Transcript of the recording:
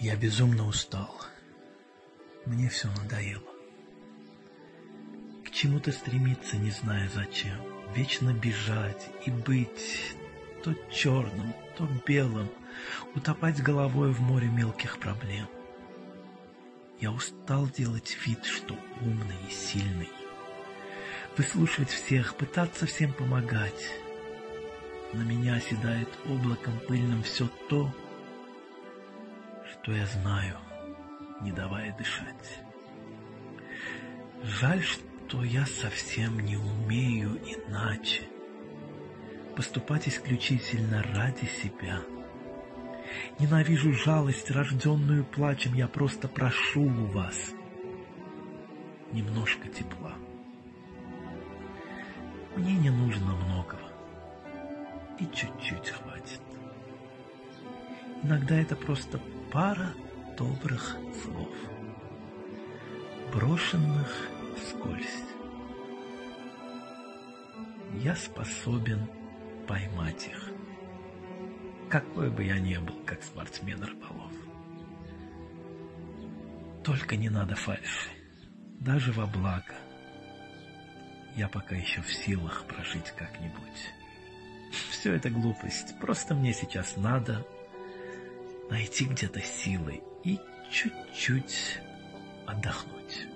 Я безумно устал. Мне все надоело. К чему-то стремиться, не зная зачем. Вечно бежать и быть то черным, то белым, утопать головой в море мелких проблем. Я устал делать вид, что умный и сильный. Выслушивать всех, пытаться всем помогать. На меня оседает облаком пыльным все то, что я знаю, не давая дышать. Жаль, что я совсем не умею иначе. Поступать исключительно ради себя. Ненавижу жалость, рожденную плачем, я просто прошу у вас немножко тепла. Мне не нужно многого, и чуть-чуть хватит. Иногда это просто пара добрых слов, брошенных вскользь. Я способен поймать их, какой бы я ни был, как спортсмен-рыболов. Только не надо фальши, даже во благо. Я пока еще в силах прожить как-нибудь. Все это глупость, просто мне сейчас надо найти где-то силы и чуть-чуть отдохнуть.